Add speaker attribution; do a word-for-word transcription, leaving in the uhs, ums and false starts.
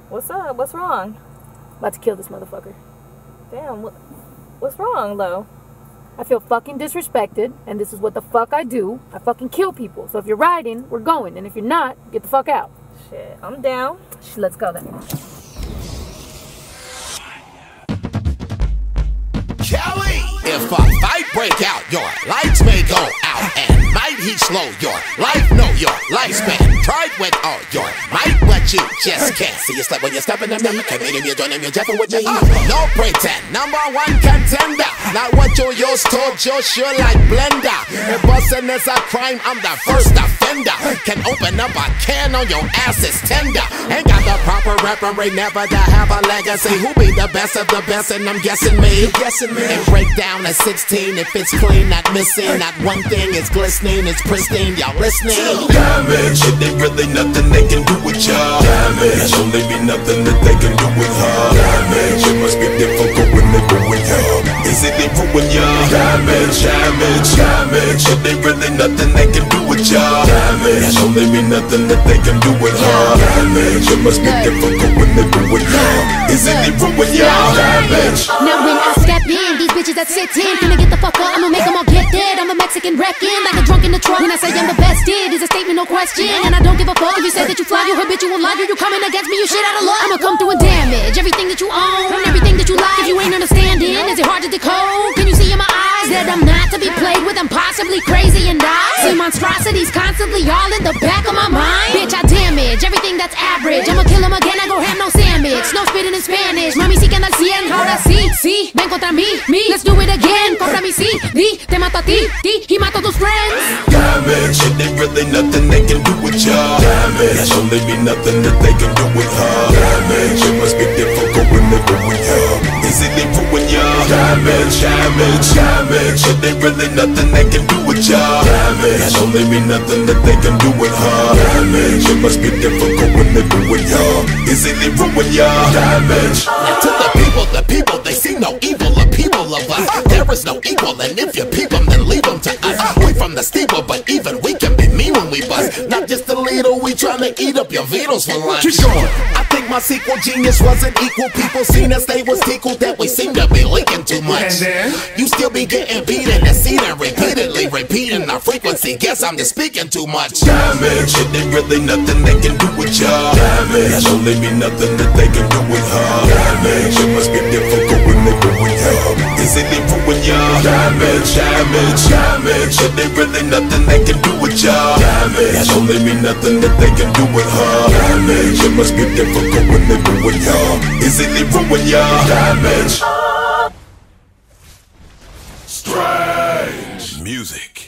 Speaker 1: What's up? What's wrong?
Speaker 2: About to kill this motherfucker.
Speaker 1: Damn, what, what's wrong, though?
Speaker 2: I feel fucking disrespected, and this is what the fuck I do. I fucking kill people. So if you're riding, we're going. And if you're not, get the fuck out.
Speaker 1: Shit, I'm down.
Speaker 2: Shit, let's go then.
Speaker 3: Kelly! If a fight break out, your lights may go out, and might heat slow your life, know your lifespan. Tried with all your might, what you just can't see. It's like when you're stepping to me, can't meet him, you're joining me, Jeffin' with me. No pretend, number one contender. Not what you used to, just sure like blender. If bustin' is a crime, I'm the first offender. Can open up a can on your ass, it's tender. Ain't got the proper reparate, never to have a legacy. Who be the best of the best, and I'm guessing me. Guessing me. And break down at sixteen if it's clean, not missing. Not one thing is glistening, it's pristine. Y'all listening?
Speaker 4: Damage, it ain't really nothing they can do with y'all. Damage, there's only be nothing that they can do with her. Damage, it must be difficult when they go with y'all. Is it they ruin y'all? Damage, damage, damage, it ain't really nothing they can do with y'all. Damage, there's only be nothing that they can do with her. Damage, it must be difficult when they go with y'all. Is it they ruin y'all? Damage.
Speaker 5: Now when I step in, these bitches that sit in finna get the fuck up, I'ma make them all get dead. I'm a Mexican wrecking like a drunk in the truck. When I say I'm the best, it is a statement, no question. And I don't give a fuck if you say that you fly, you habitual liar. You coming against me, you shit out of luck. I'ma come through and damage everything that you own, everything that you like. If you ain't understanding, is it hard to decode? Can you see in my eyes that I'm not to be played with? I'm possibly crazy and I see monstrosities constantly all in the back of my mind. Bitch, I damage everything that's average. I'ma kill him again, I go ham no sandwich. Snow spitting in Spanish. Mami, si que anda al cien, ahora sí, sí, ven contra mí, me. Let's do it again. Compra mi C D, te mato a ti, ti, y mato a tus friends.
Speaker 4: Damage, it ain't really nothing they can do with y'all. Damage, there's only be nothing that they can do with her. Damage, it must be difficult when they go with y'all. Is it they ruin y'all? Damage, damage, damage, it ain't really nothing they can do with y'all. Damage, there's only be nothing that they can do with her. Damage, it must be difficult when they go with y'all. Is it they ruin y'all? Damage.
Speaker 3: And to the people, the people, they see no evil. The people of us, there is no equal. And if you peep them, then leave them to us. We from the steeple, but even we can be mean when we bust. Not just a little, we tryna eat up your Vitos for lunch. Keep going. I think my sequel genius wasn't equal. People seen us, they was tickled that we seem to be leaking too much. You still be getting beat in the seat and repeatedly repeating our frequency. Guess I'm just speaking too much.
Speaker 4: Damage, it ain't really nothing they can do with y'all. Damage, there's only be nothing that they can do with her. Damage, it must be difficult when they go with y'all. Is it they ruin y'all? Damage, damage, damage, it ain't really nothing they can do with y'all. Damage, there's only be nothing that they can do with her. Damage, it must be difficult when they go with y'all. Is it they ruin y'all? Damage. Strange music.